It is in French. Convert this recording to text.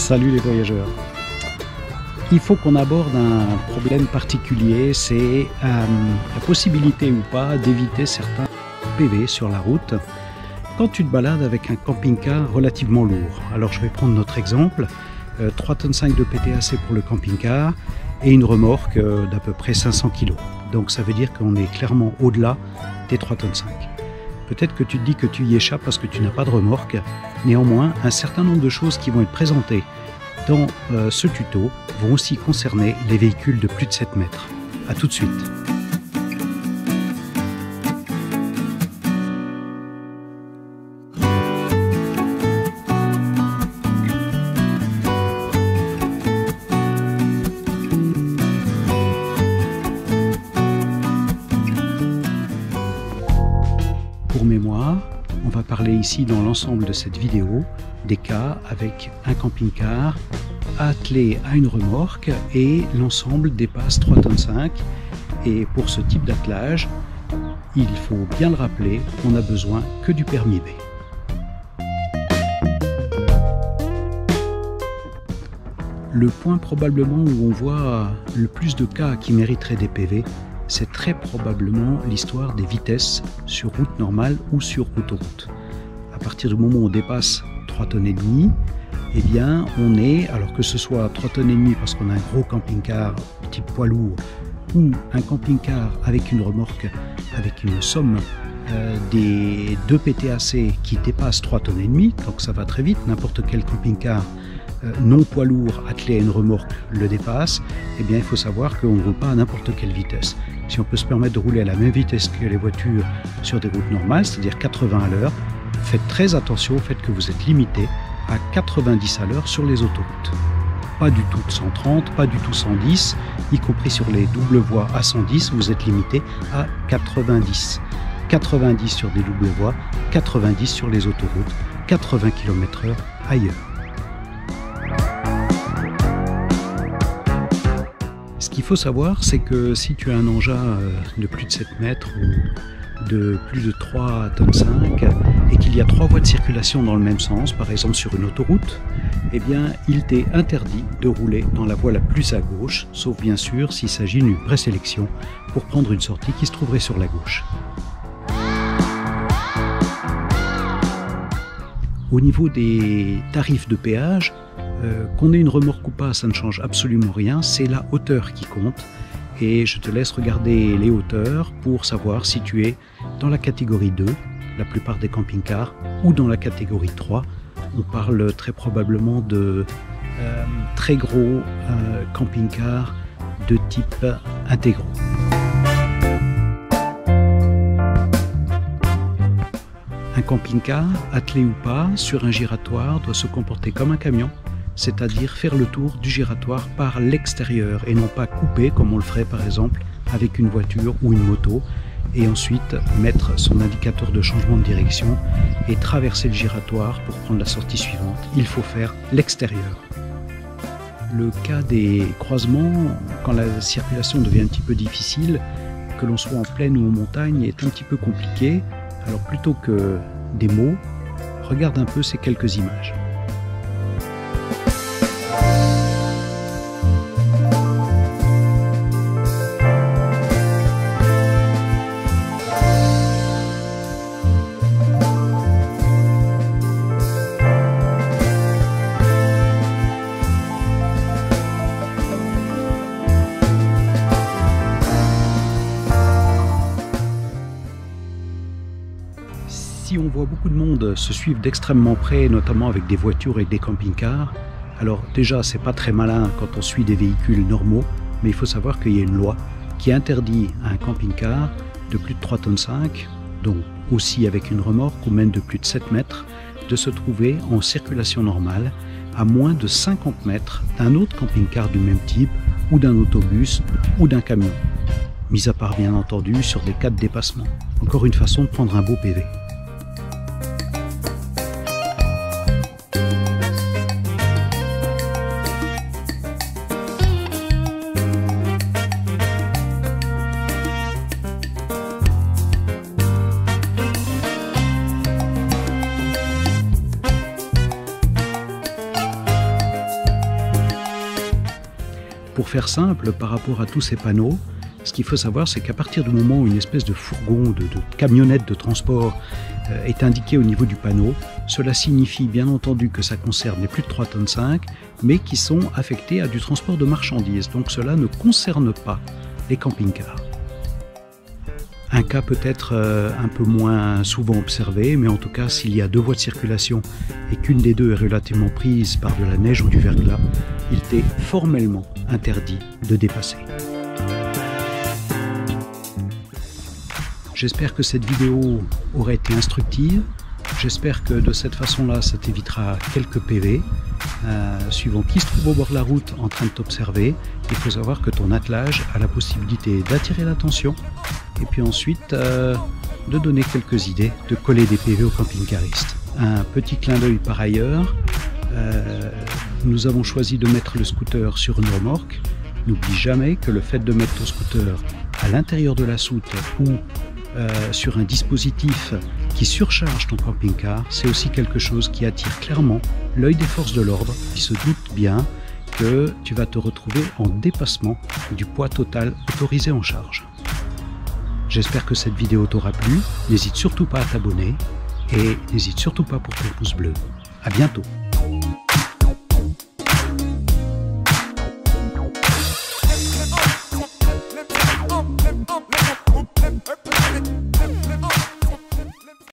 Salut les voyageurs. Il faut qu'on aborde un problème particulier, c'est la possibilité ou pas d'éviter certains PV sur la route quand tu te balades avec un camping-car relativement lourd. Alors je vais prendre notre exemple, 3,5 tonnes de PTAC pour le camping-car et une remorque d'à peu près 500 kg. Donc ça veut dire qu'on est clairement au-delà des 3,5 tonnes. Peut-être que tu te dis que tu y échappes parce que tu n'as pas de remorque. Néanmoins, un certain nombre de choses qui vont être présentées dans ce tuto vont aussi concerner les véhicules de plus de 7 mètres. A tout de suite. Pour mémoire, on va parler ici dans l'ensemble de cette vidéo des cas avec un camping-car attelé à une remorque et l'ensemble dépasse 3,5 tonnes. Et pour ce type d'attelage, il faut bien le rappeler, on n'a besoin que du permis B. Le point probablement où on voit le plus de cas qui mériteraient des PV, c'est très probablement l'histoire des vitesses sur route normale ou sur autoroute. À partir du moment où on dépasse 3,5 tonnes, eh bien on est, alors que ce soit 3,5 tonnes parce qu'on a un gros camping-car type poids lourd ou un camping-car avec une remorque avec une somme des 2 PTAC qui dépasse 3,5 tonnes, donc ça va très vite, n'importe quel camping-car non poids lourd attelé à une remorque le dépasse, eh bien il faut savoir qu'on ne roule pas à n'importe quelle vitesse. Si on peut se permettre de rouler à la même vitesse que les voitures sur des routes normales, c'est-à-dire 80 à l'heure, faites très attention au fait que vous êtes limité à 90 à l'heure sur les autoroutes. Pas du tout de 130, pas du tout 110, y compris sur les doubles voies à 110, vous êtes limité à 90. 90 sur des doubles voies, 90 sur les autoroutes, 80 km/h ailleurs. Ce qu'il faut savoir, c'est que si tu as un engin de plus de 7 mètres ou de plus de 3,5 tonnes et qu'il y a 3 voies de circulation dans le même sens, par exemple sur une autoroute, eh bien il t'est interdit de rouler dans la voie la plus à gauche, sauf bien sûr s'il s'agit d'une présélection pour prendre une sortie qui se trouverait sur la gauche. Au niveau des tarifs de péage, qu'on ait une remorque ou pas, ça ne change absolument rien, c'est la hauteur qui compte. Et je te laisse regarder les hauteurs pour savoir si tu es dans la catégorie 2, la plupart des camping-cars, ou dans la catégorie 3. On parle très probablement de très gros camping-cars de type intégraux. Un camping-car, attelé ou pas, sur un giratoire, doit se comporter comme un camion, c'est-à-dire faire le tour du giratoire par l'extérieur et non pas couper comme on le ferait par exemple avec une voiture ou une moto et ensuite mettre son indicateur de changement de direction et traverser le giratoire pour prendre la sortie suivante. Il faut faire l'extérieur. Le cas des croisements, quand la circulation devient un petit peu difficile, que l'on soit en plaine ou en montagne, est un petit peu compliqué. Alors plutôt que des mots, regarde un peu ces quelques images. Si on voit beaucoup de monde se suivre d'extrêmement près, notamment avec des voitures et des camping-cars, alors déjà c'est pas très malin quand on suit des véhicules normaux, mais il faut savoir qu'il y a une loi qui interdit à un camping-car de plus de 3,5 tonnes, donc aussi avec une remorque ou même de plus de 7 mètres, de se trouver en circulation normale à moins de 50 mètres d'un autre camping-car du même type ou d'un autobus ou d'un camion, mis à part bien entendu sur des cas de dépassement. Encore une façon de prendre un beau PV. Pour faire simple, par rapport à tous ces panneaux, ce qu'il faut savoir, c'est qu'à partir du moment où une espèce de fourgon, de camionnette de transport est indiqué au niveau du panneau, cela signifie bien entendu que ça concerne les plus de 3,5 tonnes, mais qui sont affectés à du transport de marchandises. Donc cela ne concerne pas les camping-cars. Un cas peut-être un peu moins souvent observé, mais en tout cas s'il y a 2 voies de circulation et qu'une des 2 est relativement prise par de la neige ou du verglas, il est formellement interdit de dépasser. J'espère que cette vidéo aura été instructive. J'espère que de cette façon-là, ça t'évitera quelques PV. Suivant qui se trouve au bord de la route en train de t'observer, il faut savoir que ton attelage a la possibilité d'attirer l'attention et puis ensuite de donner quelques idées, de coller des PV aux camping-caristes. Un petit clin d'œil par ailleurs, nous avons choisi de mettre le scooter sur une remorque. N'oublie jamais que le fait de mettre ton scooter à l'intérieur de la soute ou sur un dispositif qui surcharge ton camping-car, c'est aussi quelque chose qui attire clairement l'œil des forces de l'ordre, qui se doutent bien que tu vas te retrouver en dépassement du poids total autorisé en charge. J'espère que cette vidéo t'aura plu, n'hésite surtout pas à t'abonner et n'hésite surtout pas pour ton pouce bleu. À bientôt.